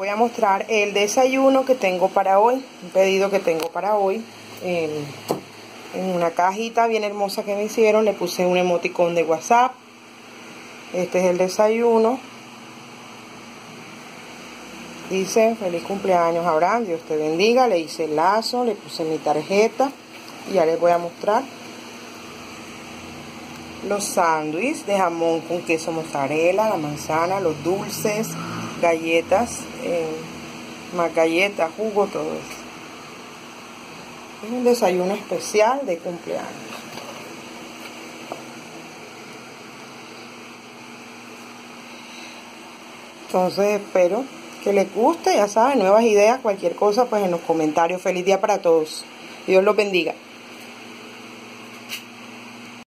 voy a mostrar el desayuno que tengo para hoy, un pedido que tengo para hoy. En una cajita bien hermosa que me hicieron, le puse un emoticón de WhatsApp. Este es el desayuno. Dice: feliz cumpleaños Abraham, Dios te bendiga. Le hice el lazo, le puse mi tarjeta y ya les voy a mostrar los sándwiches de jamón con queso mozzarella, la manzana, los dulces, galletas, más galletas, jugo, todo eso. Es un desayuno especial de cumpleaños. Entonces espero que les guste, ya saben, nuevas ideas, cualquier cosa pues en los comentarios. Feliz día para todos. Dios los bendiga.